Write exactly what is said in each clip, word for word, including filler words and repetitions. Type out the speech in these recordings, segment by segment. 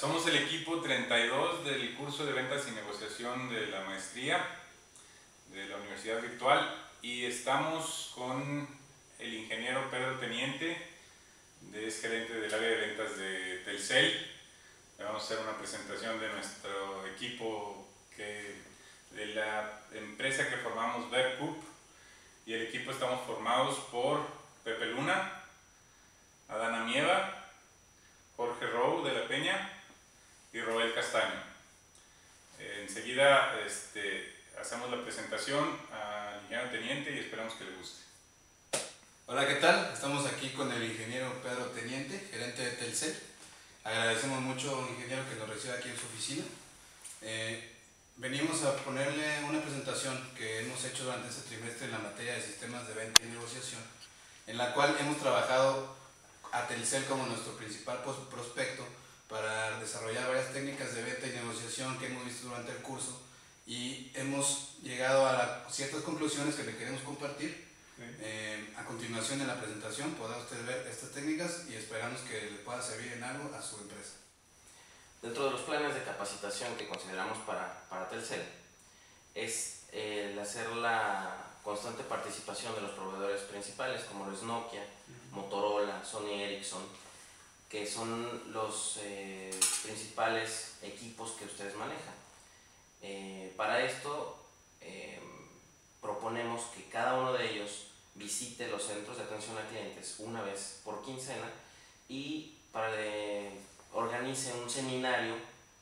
somos el equipo treinta y dos del curso de ventas y negociación de la maestría de la Universidad Virtual y estamos con el ingeniero Pedro Teniente, es gerente del área de ventas de Telcel. Le vamos a hacer una presentación de nuestro equipo que, de la empresa que formamos, Vercup, y el equipo estamos formados por Pepe Luna, Adana Mieva, Jorge Rou de la Peña y Roel Castaño. Eh, enseguida este, hacemos la presentación al ingeniero Teniente y esperamos que le guste. Hola, ¿qué tal? Estamos aquí con el ingeniero Pedro Teniente, gerente de Telcel. Agradecemos mucho, ingeniero, que nos reciba aquí en su oficina. Eh, venimos a ponerle una presentación que hemos hecho durante este trimestre en la materia de sistemas de venta y negociación, en la cual hemos trabajado a Telcel como nuestro principal prospecto para desarrollar varias técnicas de venta y negociación que hemos visto durante el curso, y hemos llegado a la, ciertas conclusiones que le queremos compartir. Eh, a continuación de la presentación podrá usted ver estas técnicas y esperamos que le pueda servir en algo a su empresa. Dentro de los planes de capacitación que consideramos para, para Telcel es eh, el hacer la constante participación de los proveedores principales como los Nokia, uh-huh. Motorola, Sony Ericsson, que son los eh, principales equipos que ustedes manejan. Eh, para esto eh, proponemos que cada uno de ellos visite los centros de atención a clientes una vez por quincena y para de, organice un seminario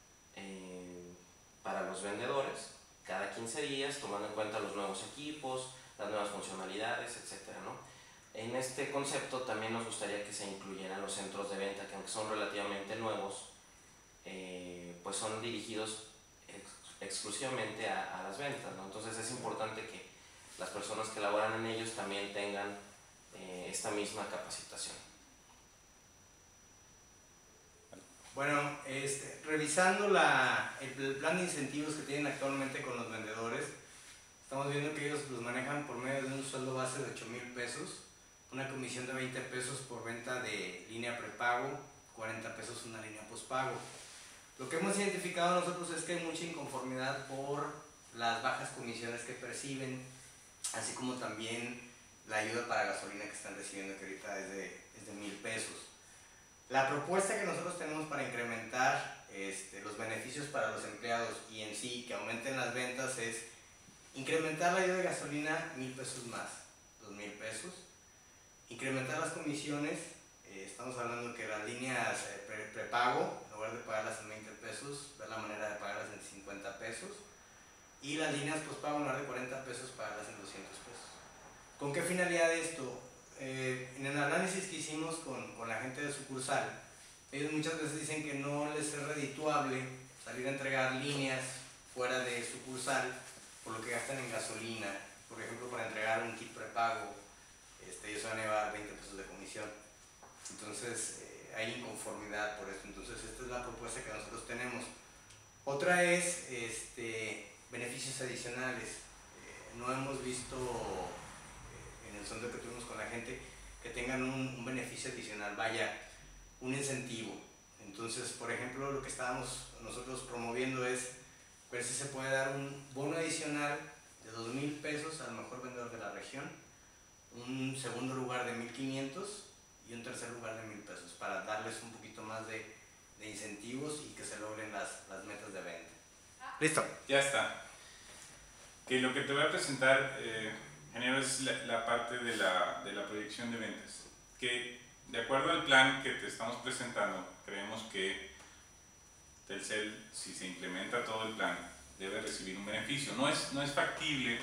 eh, para los vendedores cada quince días, tomando en cuenta los nuevos equipos, las nuevas funcionalidades, etcétera, ¿no? En este concepto también nos gustaría que se incluyeran los centros de venta, que aunque son relativamente nuevos, eh, pues son dirigidos ex exclusivamente a, a las ventas, ¿no? Entonces es importante que las personas que laboran en ellos también tengan eh, esta misma capacitación. Bueno, este, revisando la, el plan de incentivos que tienen actualmente con los vendedores, estamos viendo que ellos los manejan por medio de un sueldo base de ocho mil pesos, una comisión de veinte pesos por venta de línea prepago, cuarenta pesos una línea postpago. Lo que hemos identificado nosotros es que hay mucha inconformidad por las bajas comisiones que perciben, así como también la ayuda para gasolina que están recibiendo, que ahorita es de, es de mil pesos. La propuesta que nosotros tenemos para incrementar este, los beneficios para los empleados y en sí que aumenten las ventas es incrementar la ayuda de gasolina mil pesos más, dos mil pesos, incrementar las comisiones, eh, estamos hablando que las líneas eh, pre, prepago, en lugar de pagarlas en veinte pesos, ver la manera de pagarlas en cincuenta pesos, y las líneas postpago en lugar de cuarenta pesos pagarlas en doscientos pesos. ¿Con qué finalidad esto? Eh, en el análisis que hicimos con, con la gente de sucursal, ellos muchas veces dicen que no les es redituable salir a entregar líneas fuera de sucursal por lo que gastan en gasolina. Por ejemplo, para entregar un kit prepago, este, ellos van a llevar veinte pesos de comisión. Entonces eh, hay inconformidad por esto. Entonces esta es la propuesta que nosotros tenemos. Otra es este, beneficios adicionales. Eh, no hemos visto eh, en el sondeo que tuvimos con la gente que tengan un, un beneficio adicional, vaya, un incentivo. Entonces, por ejemplo, lo que estábamos nosotros promoviendo es ver si se puede dar un bono adicional de dos mil pesos al mejor vendedor de la región, un segundo lugar de mil quinientos y un tercer lugar de mil pesos, para darles un poquito más de, de incentivos y que se logren las, las metas de venta. Listo. Ya está. Que lo que te voy a presentar, eh, ingeniero, es la, la parte de la, de la proyección de ventas. Que de acuerdo al plan que te estamos presentando, creemos que Telcel, si se implementa todo el plan, debe recibir un beneficio. No es, no es factible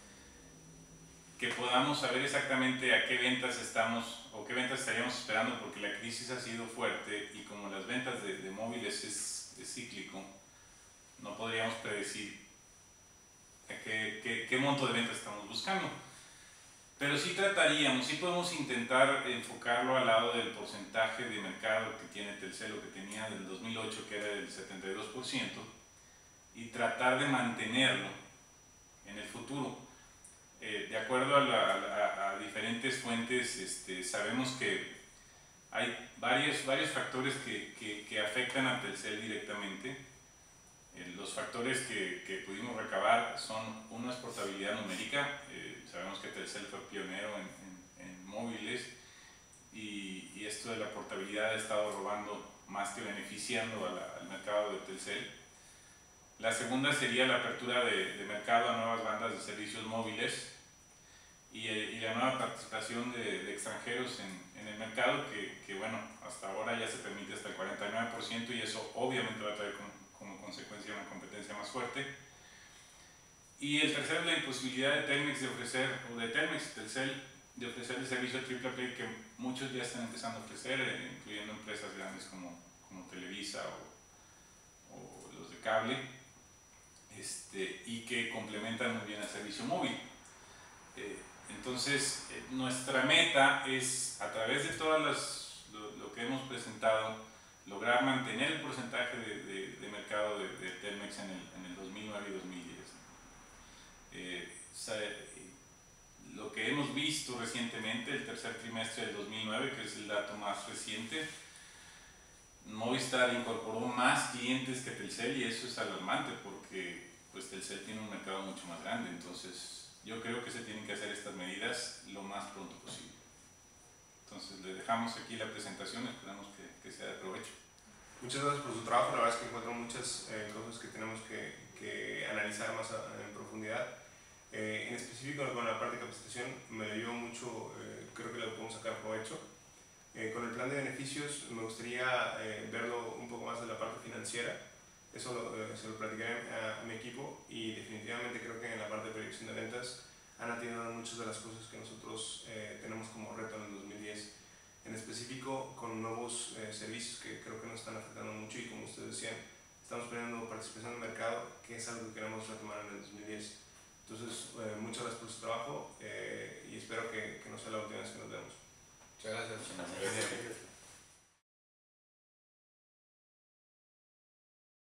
que podamos saber exactamente a qué ventas estamos o qué ventas estaríamos esperando, porque la crisis ha sido fuerte y como las ventas de, de móviles es, es cíclico, no podríamos predecir qué, qué, qué monto de ventas estamos buscando. Pero sí trataríamos, sí podemos intentar enfocarlo al lado del porcentaje de mercado que tiene Telcel, o que tenía del dos mil ocho, que era del setenta y dos por ciento, y tratar de mantenerlo en el futuro. Eh, de acuerdo a, la, a, a diferentes fuentes, este, sabemos que hay varios, varios factores que, que, que afectan a Telcel directamente. Eh, los factores que, que pudimos recabar son, una es portabilidad numérica. Eh, sabemos que Telcel fue pionero en, en, en móviles y, y esto de la portabilidad ha estado robando más que beneficiando a la, al mercado de Telcel. La segunda sería la apertura de, de mercado a nuevas bandas de servicios móviles y, y la nueva participación de, de extranjeros en, en el mercado que, que, bueno, hasta ahora ya se permite hasta el cuarenta y nueve por ciento y eso obviamente va a traer como, como consecuencia una competencia más fuerte. Y el tercero es la imposibilidad de Telmex de ofrecer, o de Telmex, Telcel, de ofrecer el servicio triple play que muchos ya están empezando a ofrecer, eh, incluyendo empresas grandes como, como Televisa o, o los de cable, este, y que complementan muy bien el servicio móvil. Eh, entonces, eh, nuestra meta es, a través de todas las, lo, lo que hemos presentado, lograr mantener el porcentaje de, de, de mercado de, de Telmex en el, en el dos mil nueve y dos mil diez. Eh, lo que hemos visto recientemente, el tercer trimestre del dos mil nueve, que es el dato más reciente, Movistar incorporó más clientes que Telcel y eso es alarmante porque pues, Telcel tiene un mercado mucho más grande. Entonces, yo creo que se tienen que hacer estas medidas lo más pronto posible. Entonces, le dejamos aquí la presentación, esperamos que, que sea de provecho. Muchas gracias por su trabajo, la verdad es que encuentro muchas eh, cosas que tenemos que, que analizar más a, en profundidad. Eh, en específico con la parte de capacitación me ayudó mucho, eh, creo que le podemos sacar provecho. Eh, con el plan de beneficios me gustaría eh, verlo un poco más de la parte financiera, eso lo, eh, se lo platicaré a, a mi equipo y definitivamente creo que en la parte de proyección de ventas han atendido muchas de las cosas que nosotros eh, tenemos como reto en el dos mil diez, en específico con nuevos eh, servicios que creo que nos están afectando mucho y como ustedes decían, estamos perdiendo participación en el mercado, que es algo que queremos retomar en el dos mil diez. Entonces, eh, muchas gracias por su trabajo eh, y espero que, que no sea la última vez que nos vemos. Muchas gracias. Gracias.